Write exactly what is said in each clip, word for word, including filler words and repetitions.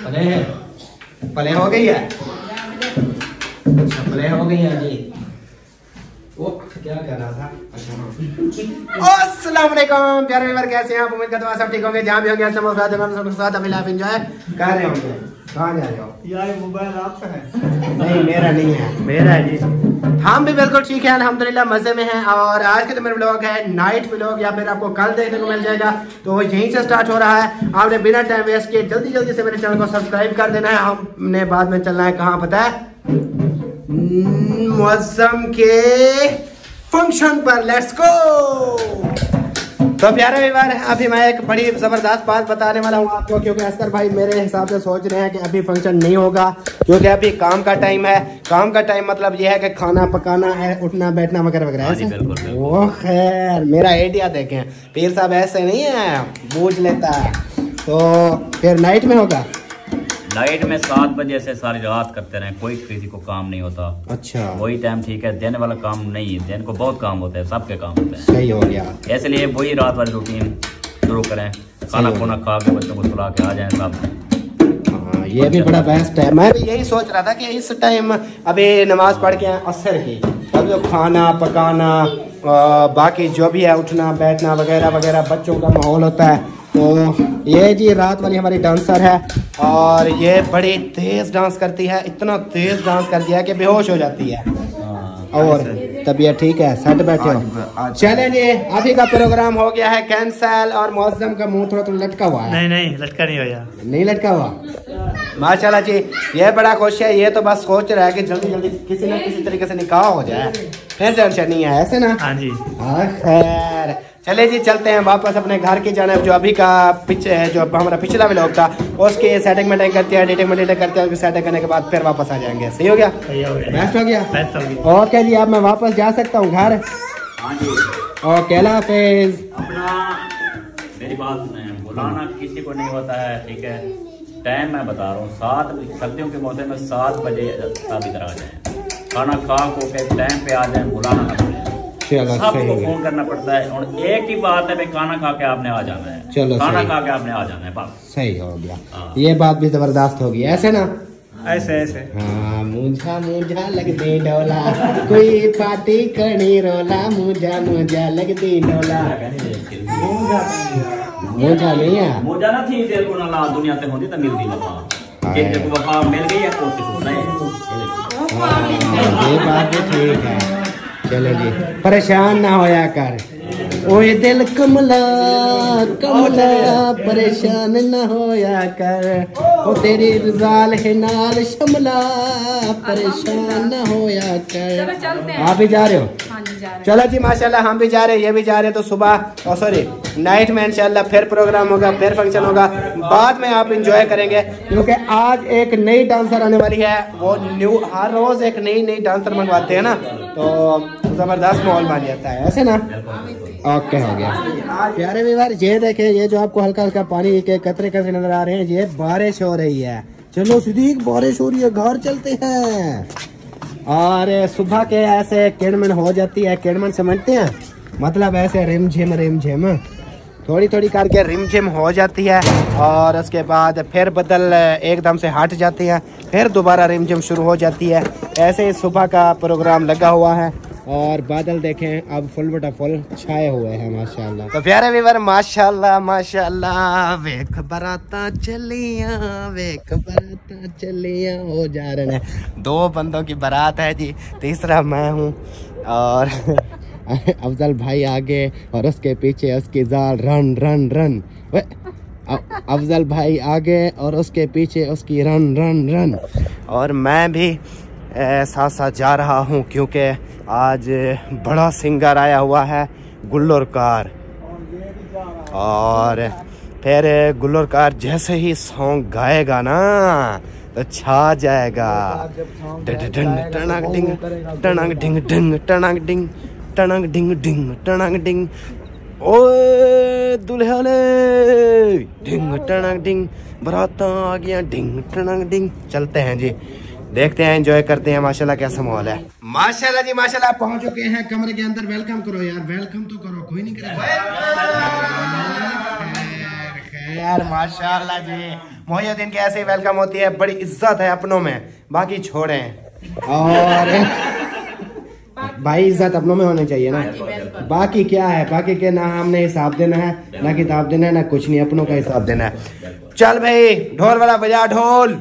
अरे प्ले हो गई है, प्ले हो गई है जी। वो क्या कर रहा था? अस्सलाम वालेकुम प्यारे व्यूअर, कैसे हैं आप? उम्मीद करता हूं सब ठीक होंगे। जहां भी होंगे सब सबके साथ अभी लाइफ एंजॉय कर रहे होंगे। कहां जा रहे हो यार? मोबाइल आपका है? नहीं मेरा नहीं है, मेरा है जी। हम भी बिल्कुल ठीक है अल्हम्दुलिल्लाह, मजे में हैं। और आज के जो मेरा व्लॉग है नाइट व्लॉग, या फिर आपको कल देखने को मिल जाएगा, तो वो यहीं से स्टार्ट हो रहा है। आपने बिना टाइम वेस्ट किए जल्दी जल्दी से मेरे चैनल को सब्सक्राइब कर देना है। हमने बाद में चलना है कहाँ पता है? मुअज्जम के फंक्शन पर। Let's go. तो प्यारे व्यूअर, अभी मैं एक बड़ी जबरदस्त बात बताने वाला हूँ आपको, क्योंकि अस्कर भाई मेरे हिसाब से सोच रहे हैं कि अभी फंक्शन नहीं होगा, क्योंकि अभी काम का टाइम है। काम का टाइम मतलब ये है कि खाना पकाना है, उठना बैठना वगैरह वगैरह। वो खैर मेरा आइडिया देखें, पीर साहब ऐसे नहीं है, बूझ लेता है। तो फिर नाइट में होगा? नाइट में सात बजे से सारी रात करते रहे, कोई किसी को काम नहीं होता। अच्छा, वही टाइम ठीक है, दिन वाला काम नहीं है। दिन को बहुत काम होता है, सबके काम होते हैं। सही हो गया, इसलिए वही रात वाली रूटीन शुरू करें। खाना खुना खा के बच्चों को सुला के आ जाए सब। ये भी बड़ा बेस्ट है। मैं भी यही सोच रहा था कि इस टाइम अभी नमाज पढ़ के असर की, अब जो खाना पकाना बाकी जो भी है, उठना बैठना वगैरह वगैरह, बच्चों का माहौल होता है। तो ये जी रात वाली हमारी डांसर है, और ये बड़ी तेज डांस करती है, इतना तेज डांस करती है कि बेहोश हो जाती है। और तबीयत ठीक है? सेट बैठे हो? चले जी, अभी का प्रोग्राम हो गया है कैंसल, और मौसम का मुंह थोड़ा थोड़ा लटका हुआ है। नहीं नहीं लटका नहीं हुआ, नहीं लटका हुआ। माशाल्लाह जी, ये बड़ा खुश है। ये तो बस सोच रहा है कि जल्दी जल्दी किसी न किसी तरीके से निकाह हो जाए, फिर टेंशन नहीं है, ऐसे ना? हाँ जी। हाँ खैर, चले जी चलते हैं वापस अपने घर की जानिब। जो अभी का पिछले है, जो हमारा पिछला व्लॉग था, उसके सेटिंग मेटिंग करते हैं, एडिटिंग मेडिटिंग करते हैं, उसकी सेटिंग करने के बाद फिर वापस आ जाएंगे। सही हो गया? सही हो गया, बेस्ट हो गया, बेस्ट हो गया। ओके जी, अब मैं वापस जा सकता हूँ घर? हाँ जी। ओके, अल्लाह हाफिज़। अपना मेरी बात सुने, बुलाना किसी को नहीं होता है, ठीक है? टाइम मैं बता रहा हूँ, सात सर्दियों के मौसम में सात बजे शादी करा जाए, खाना खा को के टाइम पे आ जाए, बुलाना ना पड़े। सबको फोन करना पड़ता है, और एक ही बात है भाई, खाना खा के आपने आ जाना है। चलो, खाना खा के आपने आ जाना है, बस। सही हो गया। ये बात भी जबरदस्त होगी, ऐसे ना? ऐसे ऐसे। हाँ, मुझा मुझा लग दे डोला, कोई पार्टी करनी रोला, मुझा मुझा लग दे डोला। मुझा नहीं है, मुझा ना थी तेरे को ना दुनिया से होती तो मिलती वफा, तेरे को वफा मिल गई है, कोशिश होना है। ये बात भी ठीक है। चलो जी, परेशान ना होया कर, ओए दिल कमला कमला, परेशान न होया कर, ओ तेरी रजाल है नाल शमला, परेशान न होया कर। आप भी जा रहे हो? हाँ जी, जा रहे हैं। चलो जी माशाल्लाह, हम भी जा रहे हैं, ये भी जा रहे हैं। तो सुबह सॉरी नाइट में इंशाल्लाह फिर प्रोग्राम होगा, फिर फंक्शन होगा, बाद में आप इंजॉय करेंगे, क्योंकि आज एक नई डांसर आने वाली है। वो न्यू हर रोज एक नई नई डांसर मंगवाते हैं ना, तो जबरदस्त माहौल बन जाता है, ऐसे ना? ओके, हो गया। प्यारे व्यूअर, ये देखें, ये जो आपको हल्का हल्का पानी के कतरे कतरे नजर आ रहे हैं, ये बारिश हो रही है। चलो सिद्दीक, बारिश हो रही है, घर चलते हैं। और सुबह के ऐसे किड़मन हो जाती है, किड़मन समझते हैं मतलब ऐसे रिम झिम रिम झिम थोड़ी थोड़ी करके रिम झिम हो जाती है, और उसके बाद फिर बदल एकदम से हट जाती है, फिर दोबारा रिम झिम शुरू हो जाती है। ऐसे ही सुबह का प्रोग्राम लगा हुआ है, और बादल देखें अब फुल बटा फुल छाए हुए हैं माशाल्लाह। तो प्यारे व्यूअर, माशाल्लाह माशाल्लाह, वेख बराता चलिया, वेख बराता चलिया हो जा रहे हैं। दो बंदों की बारात है जी, तीसरा मैं हूँ, और अफजल भाई आगे, और उसके पीछे उसकी जाल रन रन रन। अफजल भाई आगे, और उसके पीछे उसकी रन रन रन, और मैं भी साथ साथ जा रहा हूँ, क्योंकि आज बड़ा सिंगर आया हुआ है, गुल्लरकार। और फिर गुल्लरकार जैसे ही सॉन्ग गाएगा ना, तो छा जाएगा। टनक डिंग टनक डिंग डिंग टनक डिंग टनक डिंग डिंग टनक डिंग, ओए दुल्हने डिंग टनक डिंग, बराता आ गया डिंग टनक डिंग। चलते हैं जी, देखते हैं, एंजॉय करते हैं। माशाल्लाह कैसा माहौल है। माशाल्लाह जी माशाल्लाह, पहुंच चुके हैं कमरे के अंदर। वेलकम करो यार, वेलकम तो करो, कोई नहीं करेगा। यार माशाल्लाह जी, मोहिउद्दीन की ऐसे वेलकम होती है, बड़ी इज्जत है अपनों में, बाकी छोड़े। और भाई इज्जत अपनों में होनी चाहिए ना, बाकी क्या है, बाकी के ना हमने हिसाब देना है, ना किताब देना है, ना कुछ नहीं, अपनों का हिसाब देना है। चल भाई ढोल वाला बजा ढोल।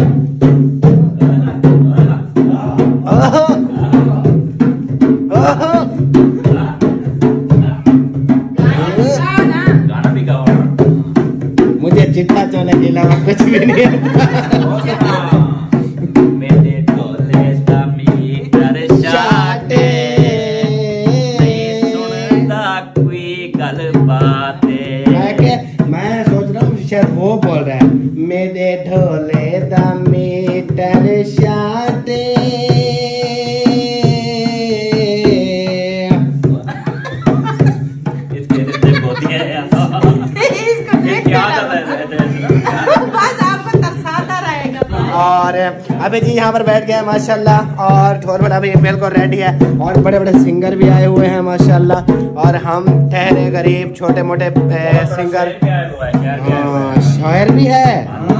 मुझे चिट्टा चोले के अलावा कुछ भी नहीं आता। मेरे ढोले दा मीटर शाटे, नहीं सुनता कोई गल बातें। मैं मैं सोच रहा हूँ शायद वो बोल रहा है, मेरे ढोले दा मीटर शाटे। और अभी जी यहाँ पर बैठ गए माशाल्लाह, और ढोल बड़ा भी बिल्कुल रेडी है, और बड़े बड़े सिंगर भी आए हुए हैं माशाल्लाह, और हम ठहरे गरीब छोटे मोटे सिंगर। शायर भी है,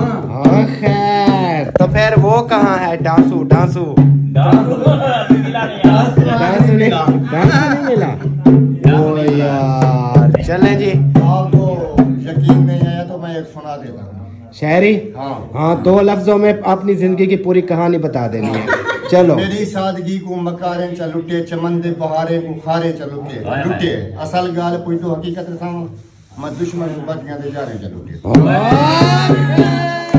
खैर तो फिर वो कहाँ है डांसू? डांसू डांसू नहीं, डांसू नहीं मिला। ओ यार चलें जी। आपको यकीन नहीं आया तो मैं एक सुना देता हूँ शायरी। हाँ हाँ, दो लफ्जों में अपनी जिंदगी की पूरी कहानी बता देनी है। चलो। मेरी सादगी को मकारे चलुटे, चमन दे बहारे को खारे चलुटे लुटे, असल गाल पुई तो हकीकत सां मैं दुश्मन को बच गया दे जा रहे चलुटे।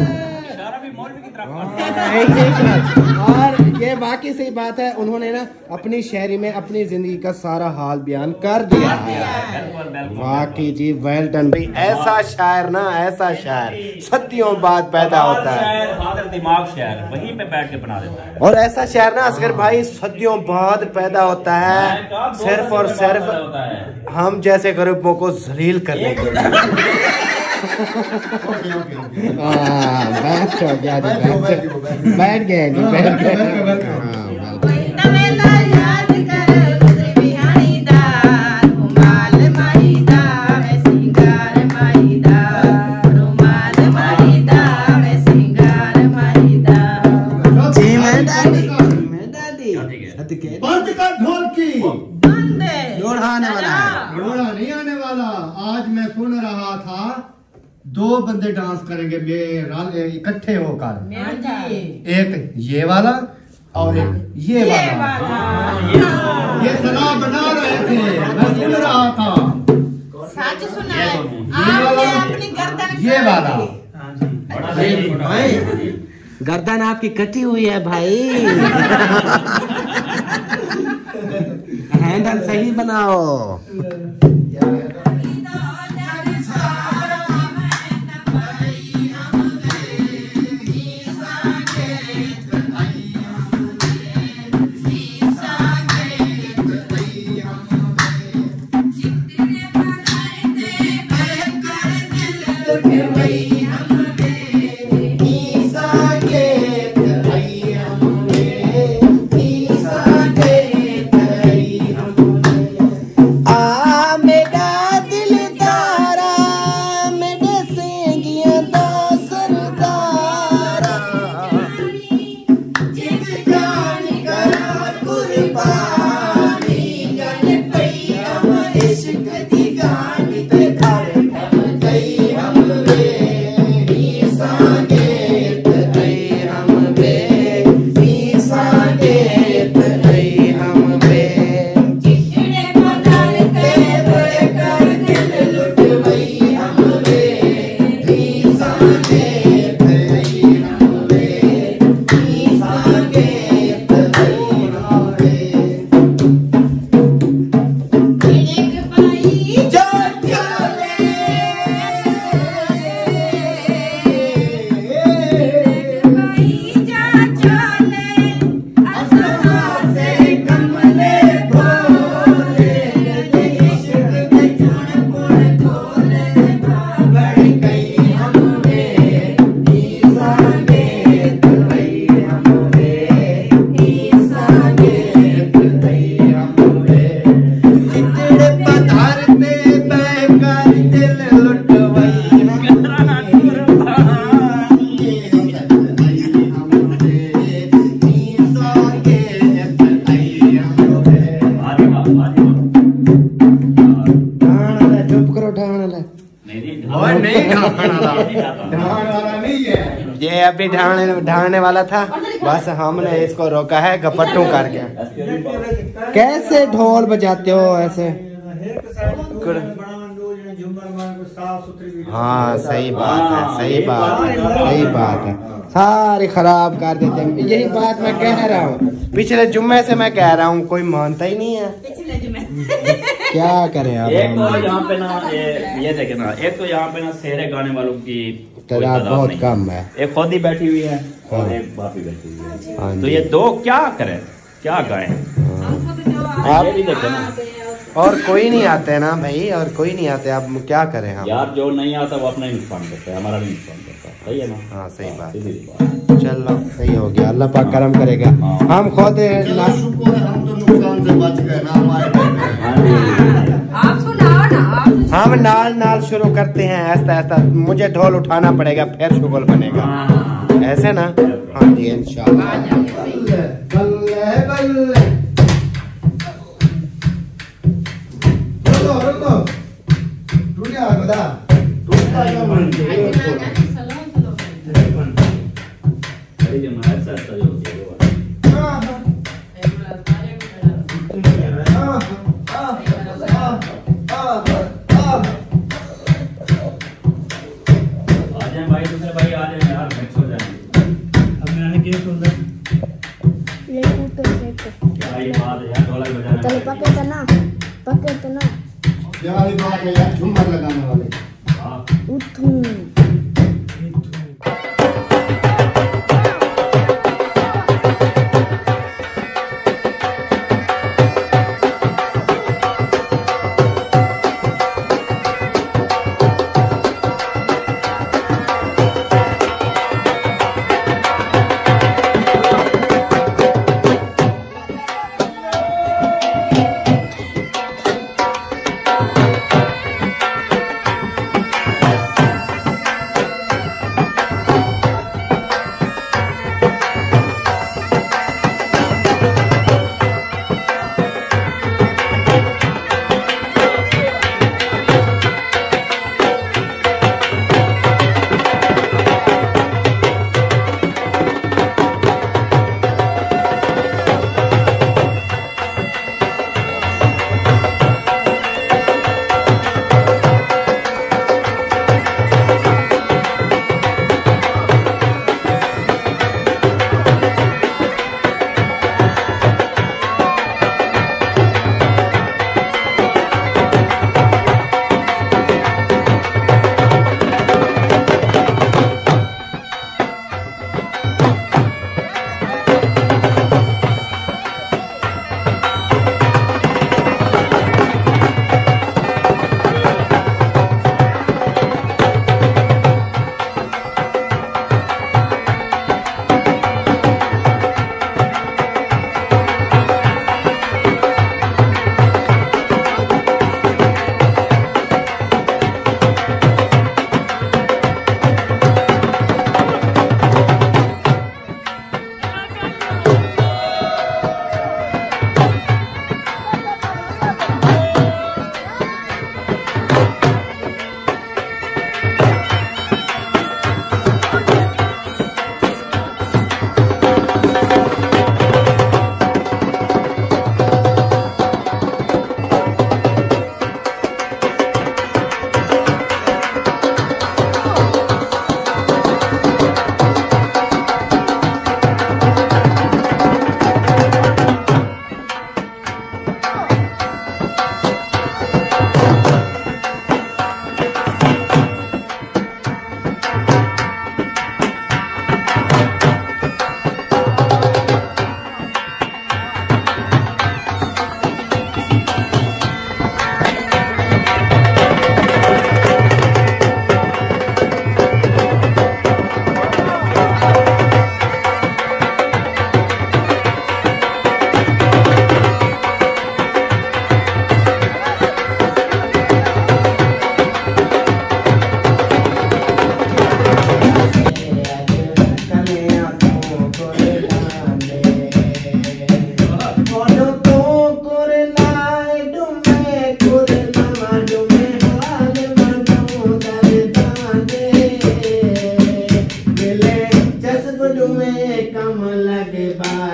और ये बाकी सही बात है, उन्होंने ना अपनी शायरी में अपनी जिंदगी का सारा हाल बयान कर दिया है। बाकी जी वेल डन भाई, ऐसा शायर ना, ऐसा शायर सदियों बाद पैदा होता है, दिमाग शायर वहीं पे बैठ के बना देता है। और ऐसा शायर ना असगर भाई सदियों बाद पैदा होता है, सिर्फ और सिर्फ हम जैसे गरीबों को जलील करने के लिए। बैठ गया, बैठ गए बैठ गए। बंद कर ढोलकी, लोढ़ा आने वाला है। लोढ़ा नहीं आने वाला। आज मैं सुन रहा था दो बंदे डांस करेंगे मेरे इकट्ठे होकर, एक ये वाला और एक ये वाला। ये सलाह बना रहे थे, मैं सुन रहा था। सच सुना है, ये वाला, अपनी गर्दन ये वाला। भाई गर्दन आपकी कटी हुई है भाई। हैंडल सही बनाओ। ये अभी ढाने ढाने वाला था, बस हमने इसको रोका है गपट्टू करके। कैसे ढोल बजाते हो ऐसे? हाँ सही बात है, सही बात है, सही बात है, सारे खराब कर देते हैं। यही बात मैं कह रहा हूँ, पिछले जुम्मे से मैं कह रहा हूँ, कोई मानता ही नहीं है। क्या करें आप? एक तो यहाँ पे ना ये, ये देखे ना, एक तो यहाँ पे ना शेरे गाने वालों की तादाद बहुत कम है। एक खुद ही बैठी हुई है और हाँ। एक बापी बैठी हुई है, हाँ तो ये दो क्या करें, क्या गाएं? आप ये भी देखे ना, और कोई नहीं आते ना भाई, और कोई नहीं आते, आप क्या करें हम? यार जो नहीं आता वो अपना ही नुकसान करता है, हमारा भी नुकसान करता है, सही है ना? हाँ सही बात है। सीधी बात। चलो सही हो गया, अल्लाह पाक करम करेगा। हम खुद ना- शुक्र है हम तो नुकसान से बच गए ना हमारे। आप सुनाओ ना, आप हम नाल नाल शुरू करते हैं, ऐसा ऐसा मुझे ढोल उठाना पड़ेगा फिर शुगल बनेगा, ऐसे ना? हाँ जी इंशाल्लाह। बल्ले बल्ले बल्ले रुको रुको टूट गया बता टूटता क्या बन गया? अरे जो ना ऐसा ऐसा जो होती है वो वाला। आ जाए भाई, दूसरे भाई आ जाए यार, मिक्स हो जाएंगे। अब मैंने क्या सुन क्या ये बात है यार, ढोलक बजाने चलो वाले। पके तो ना पके तो ना क्या वाली बात है यार, झूमर लगाने वाले। हाँ। उठूं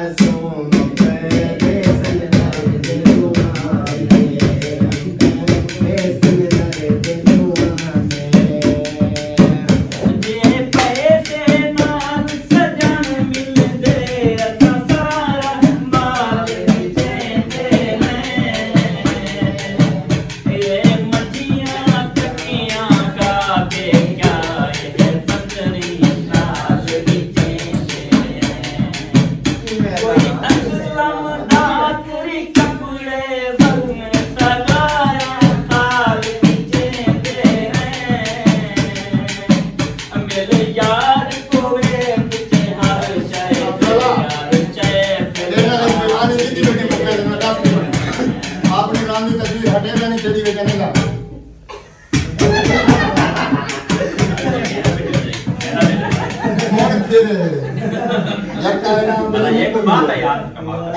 बात है यार,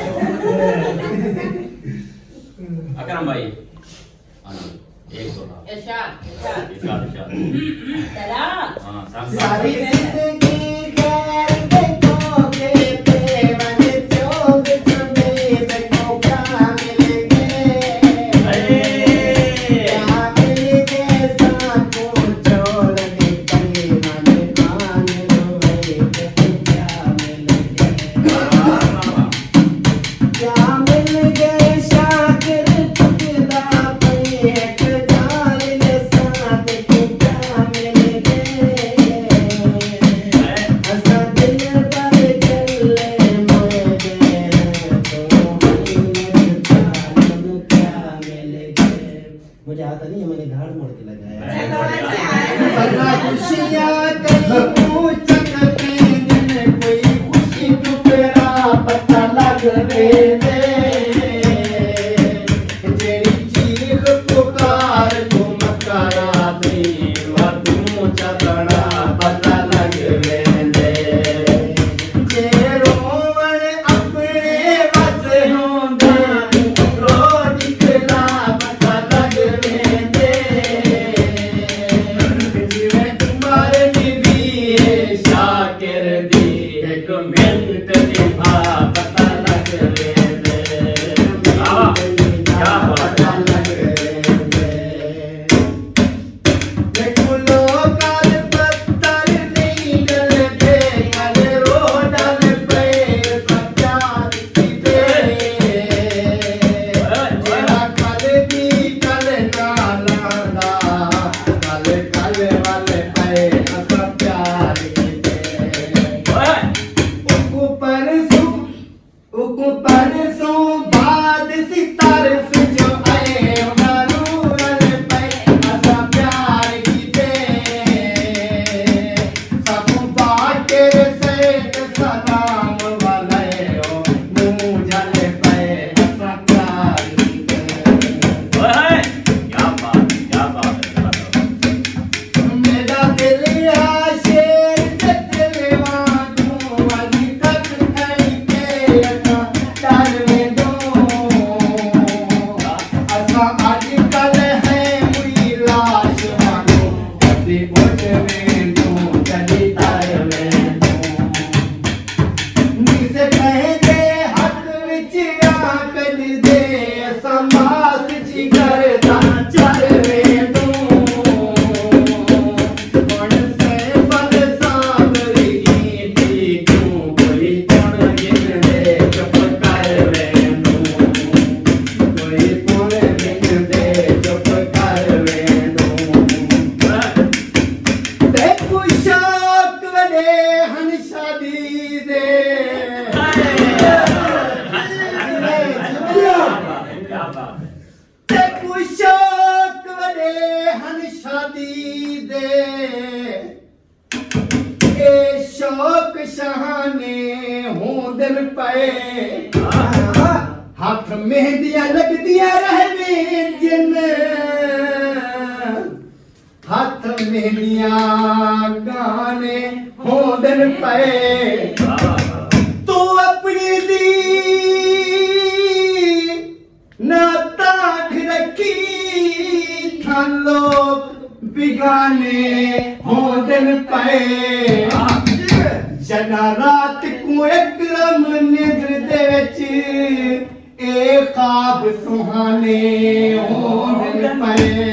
अकरम भाई एक दो इरशाद इरशाद इरशाद हाँ सारी जिंदगी खैर देखोगे प्रेम जोग तुम्हें देखो क्या मिलेंगे क्या मिलेंगे सबको छोड़ के कहीं मन मान लो क्या मिलेंगे क्या मिल गए शाकिर टुकड़ा पे एक डाल ले साथ के क्या मिल गए ऐसा दिल पर चले मोए गए तो मिलता क्या मिल गए। मुझे आता नहीं है, मैंने घाट मोड़ के लगाया खुशियाँ कहीं पूछक के दिन कोई खुशी टुकड़ा पता लग रे दे तेरी चीख पुकार तुम करा दे तू चबड़ा पता लग रे दे जे रोवन अपने बस होंदा रोज खिला पता लग रे दे जिवे तुम्हारे भी शाकिर दी एक मिनट निभा पता लग रे दे क्या पता लग रे दे देखो लोग काल पत्थर नहीं डलते कल रो डल पे सच्चाई की दे जेरा कल भी कल ना लाना कल कल वाले पे असा प्यार की दे उको परसों उको परसों बाद सितारे से जो आए उनारूरल पे असा प्यार की दे सब बाटे से सलाम वाले ओ मुझल पे असा प्यार की दे क्या बात क्या बात मेरा दिल आशेर दिलवा तू अभी तक नहीं के असा डाल में दो असा आजकल है मुई लाश मानो कभी उठ में दो चली तार में दो नीसे कहते हक विच आकल दे समास जिगर दा चल में दो कौन से फल सावरी थी तू कोई कौन गिन दे चुप कर वे नू कोई कौन गिन दे चुप कर वे नू देखो शौक वडे हन शादी दे क्या बात देखो शौक वडे हन शादी दे ए शौक शहाने हों दिल पे हाथ मेहंदियां लगदियां रहवे जिन हाथ मेहंदियां गाने हों दिल पे तू अपनी दी ना ताक रखी था लोग बिगाने हों दिल पे जना रात को एकदम निद्र दे विच ए ख्वाब सुहाने होण पए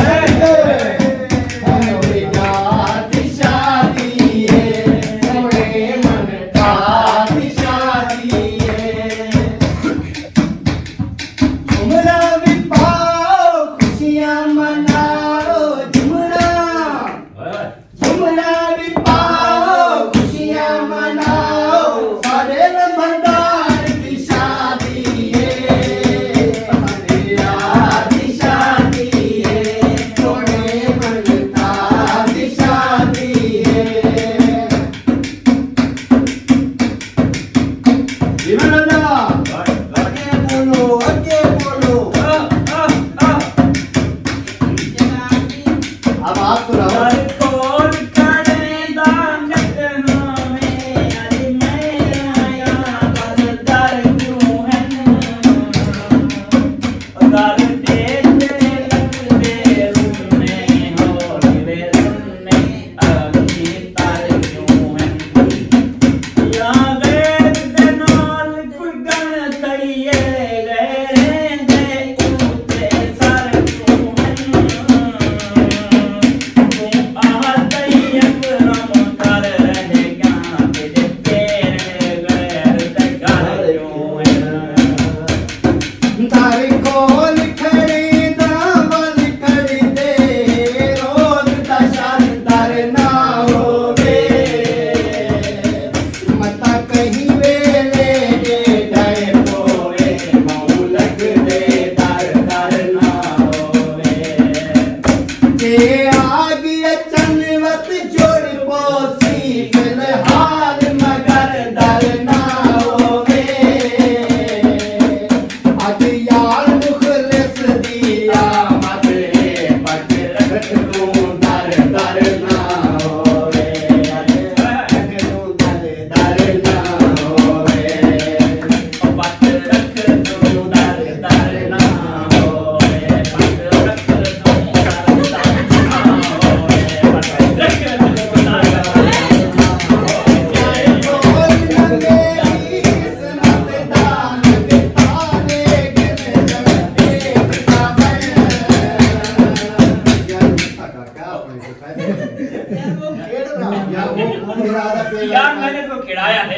यार मैंने तो खिलाया है।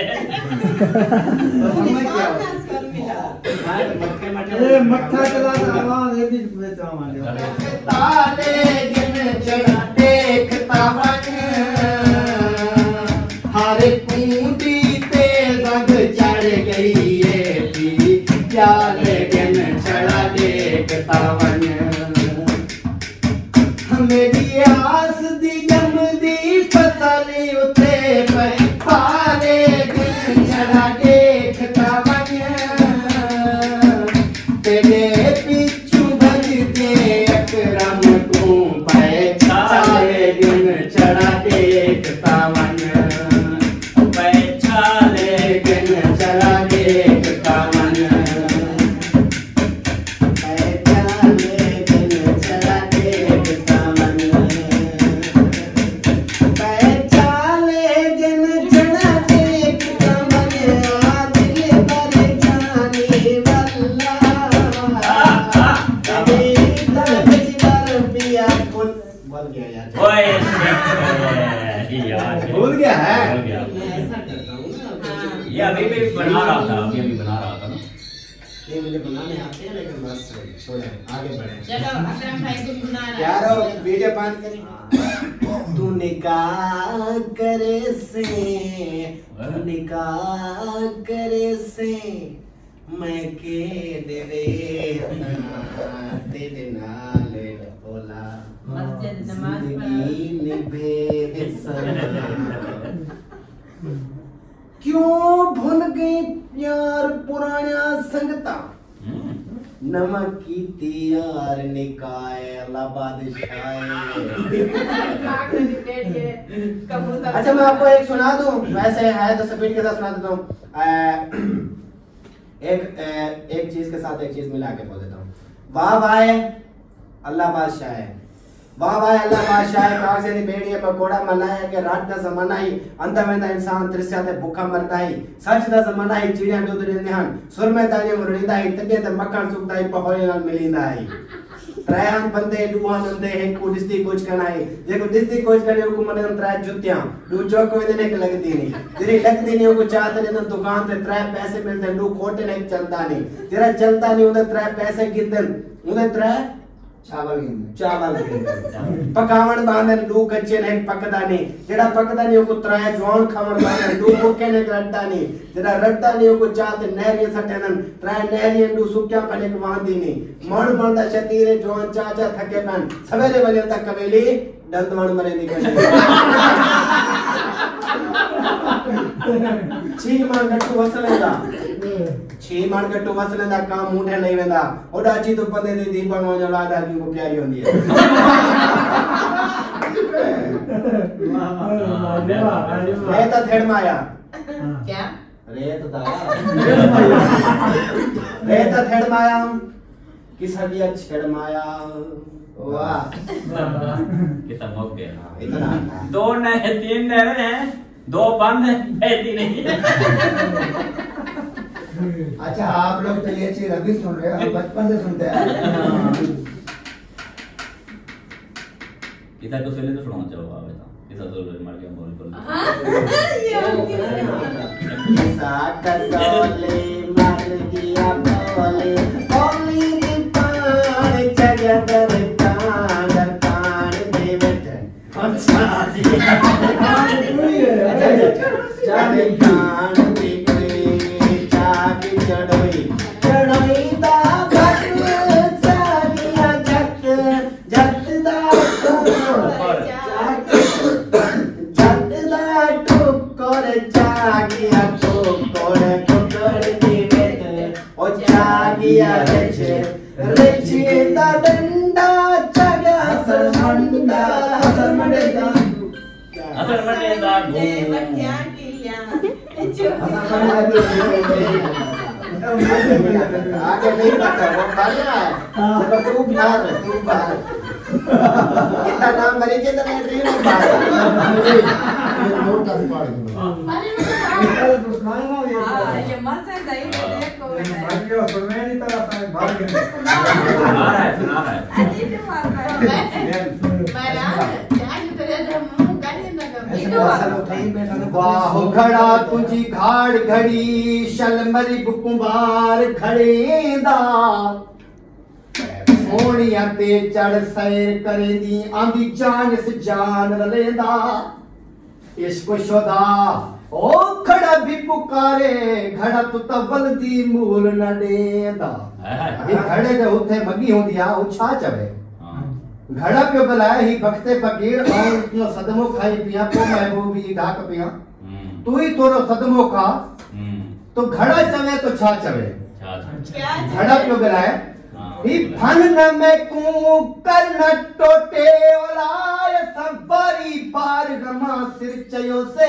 मक्खा चला आवाज है बीच में ताले गिन चढ़ा देखता मन हर कूटी पे रंग चढ़ गई है पी प्याले गिन चढ़ा देखता मन मेरी आस दी जम दी फसल उते पर पाले गिन चढ़ा देखता मन तेरे पिछू भज के अकरम को पहचाले गिन चढ़ा देखता मन पहचाले गिन चढ़ा देखता मन पहचाले गिन चढ़ा देखता मन पहचाले गिन चढ़ा देखता मन दिल पर जाने वाला भूल गया है ये अभी भी बना रहा था अभी अभी बना रहा था ना ये मुझे बनाने आते हैं लेकिन बस छोड़े आगे बढ़े चलो अकरम भाई तुम बना रहे यारो वीडियो बंद करें तू निकाह करे से तू निकाह करे से मैं के दे दे तेरे नाल बोला मस्जिद नमाज जिंदगी निभे सर क्यों भूल गई यार पुराना संगता नमक की यार निकाय अल्लाह बादशाह। अच्छा मैं आपको एक सुना दूं, वैसे है तो स्पीड के साथ सुना देता हूँ। एक एक चीज के साथ एक चीज मिला के बोल देता हूँ। वाह वाह अल्लाह बादशाह है, वाह वाह अल्लाह बादशाह कागज़े दी बेड़िए पकोड़ा मनाया के रात दा जमाना ही अंधा वेंदा इंसान त्रिस्या ते भूखा मरदा ही सच दा जमाना ही चिड़ियां दुध दिंदे हन सुरमे ताने मुरलीदा ही तके ते मक्खन सुकदा ही पहोए नाल मिलींदा ही त्रैहन बंदे दुआन हुंदे हैं को दिसदी कुछ कनाई जेको दिसदी कुछ करे को मने त्राय जुत्तियां दू चौक कोई ने के लगदी नहीं तेरी लगदी नहीं को चाहते ने दुकान ते त्राय पैसे मिलदे दू खोटे ने चलता नहीं तेरा चलता नहीं उधर त्राय पैसे गिनदन उधर त्राय चावल गिनदे चावल गिनदे पकावण बांधन दू कच्चे ने पकदा नहीं जेड़ा पकदा नहीं को त्राय जवान खावण बांधन दू भूखे ने रट्टा नहीं जेड़ा रट्टा नहीं को चाहते नहरिया सटनन त्राय नहरिया दू सुक्या पने को वांदी नहीं मन बनदा शतीरे जवान चाचा थके पन सवेरे वाले तक कवेली दंतवण मरे निकल छी मान गट्टू वसलेदा छी मान गट्टू वसलेदा काम मुंडे नहीं वेंदा ओडा छी तो बंदे दी दीपन वजो लादा की को प्यारी होंदी है मैं तो थेड़ माया क्या रेत दा रेत थेड़ माया किस हदिया छेड़ माया वाह कितना मौक गया इतना दो नए तीन नए हैं दो बंद है बैठी नहीं अच्छा आप लोग तो ये चीज अभी सुन रहे हो हम बचपन से सुनते हैं इधर तो सुने तो सुनाओ चलो आप बता इधर तो मार के बोल बोल साकसोले मार दिया बोले बोली दी पार जगदर कांड कांड देवत अच्छा जी जाने कांड देवे चाबी चढ़ोई चढ़ोई दा भट चागिया जट जट दा जट दा टुकर चागिया टुकर टुकर देवे ओ चागिया रचे रचे दा डंडा चगा सरमंडा सरमंडा असर मटे दा ये बच्चा किया आगे नहीं पता वो बाला है तो तू बाहर तू बाहर कितना नाम भरे के तो मैं ड्रीम बाहर ये नोट का पाड़ दूंगा अरे तो खाना ये हां ये मत से दही देखो भाग्य सुनने तरह से भाग्य सुना रहा है सुना रहा है अजीब बात है मैं ना क्या तेरे मुंह काढ़े ना कर वाह घड़ा तुझी घाड़ घड़ी शलमरी बुकुंबार खड़ेंदा सोनिया ते चढ़ सैर करेंदी आंदी जान से जान रलेंदा इश्क शुदा ओ खड़ा भी पुकारे घड़ा तू तवल दी मूल न देंदा ये खड़े दे उथे मगी होंदी आ उछा चवे घड़ा पे बुलाया ही बखते फकीर और इतना सदमो खाई पिया को महबूबी ढाक पिया तू ही तोरो सदमो खा तो घड़ा चवे तो छा चवे क्या घड़ा पे बुलाया ही फन न में कू कर न टोटे ओलाय सबरी पार गमा सिर चयो से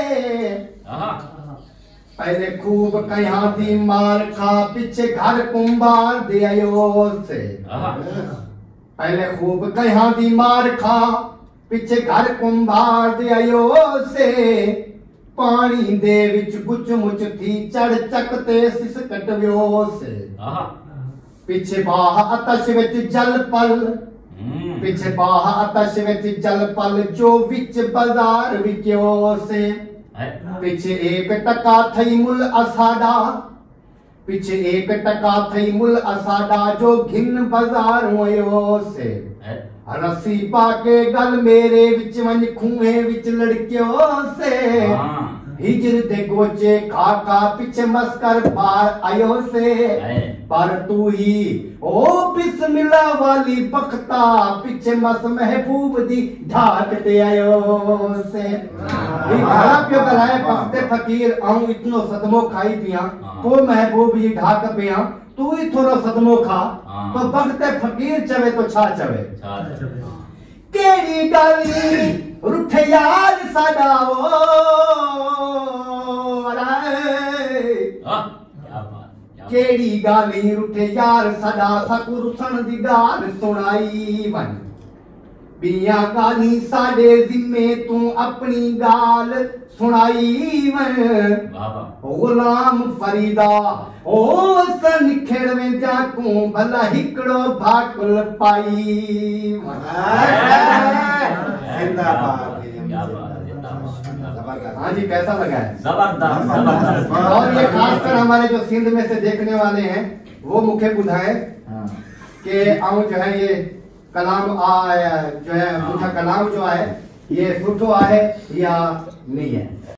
पहले खूब कहा थी मार खा पीछे घर कुंभार दे आयो से पहले खूब कहा दी मार खा पीछे घर कुंभार दे आयो से पानी दे विच गुच मुच थी चढ़ चकते सिस कटव्यो से पीछे बाह आतश विच जल पल पीछे बाह आतश विच जल पल जो विच बाजार विक्यो से पीछे एक टका थई मुल असाडा पीछे एक टका थई मुल असाडा जो घिन बाजार होयो से रसी पाके गल मेरे विच वन खूहे विच लड़कियों से हिजर दे गोचे खाका पीछे मस्कर पार आयो से पर तू ही ओ बिस्मिल्लाह वाली बख्ता पीछे मस महबूब दी ढाक दे आयो से ये घड़ा पे बुलाए बख्ते फकीर आऊं इतनो सदमो खाई पिया को महबूब ये ढाक पिया तू ही थोड़ा सदमो खा तो बख्ते फकीर चवे तो छा चवे केड़ी गाली रुठ यार साडा ओ केड़ी गाली रुठ यार साडा सकु रुसन दी गाल सुनाई वन पिया गानी साडे जिम्मे तू अपनी गाल सुनाई वन गुलाम फरीदा ओ सन खेड़वे जाकू भला हिकड़ो भाकुल पाई। हाँ जी, कैसा लगा है? जबरदस्त जबरदस्त। और ये खासकर हमारे जो सिंध में से देखने वाले हैं वो मुख्य बुधाए कि आऊं जो है ये कलाम आ जो है मुझा कलाम जो है ये सुठो आहे या नहीं है।